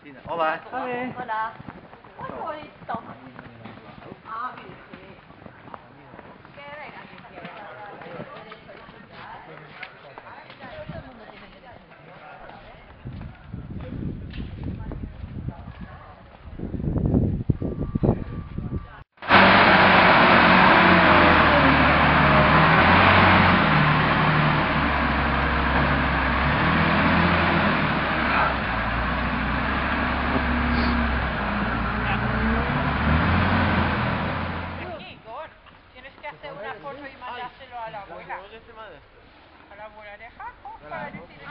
Hola. Hola. Muy bonito. Ah, mire, sí. Que venga. Tienes que hacer una foto y mandárselo a la abuela. A la abuela de Jaco para decirle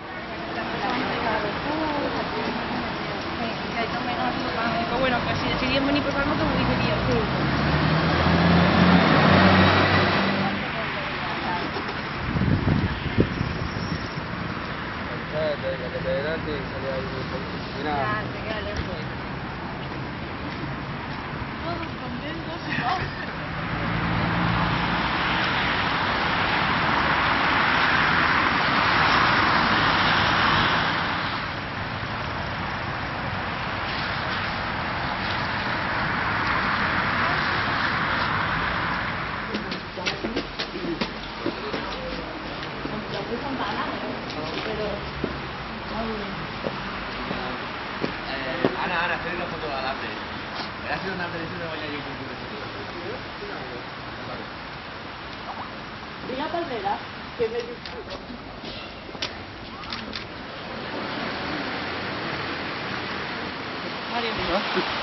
Pero bueno, que si decidían venir por calma, como diría. Sí. La catedral te sale ahí muy ya, se queda lejos. Todos contentos. Ana, hacer una foto de alambre. Voy a hacer una alambre de vaya yo con tu Una palmera que me disfruto. Mario.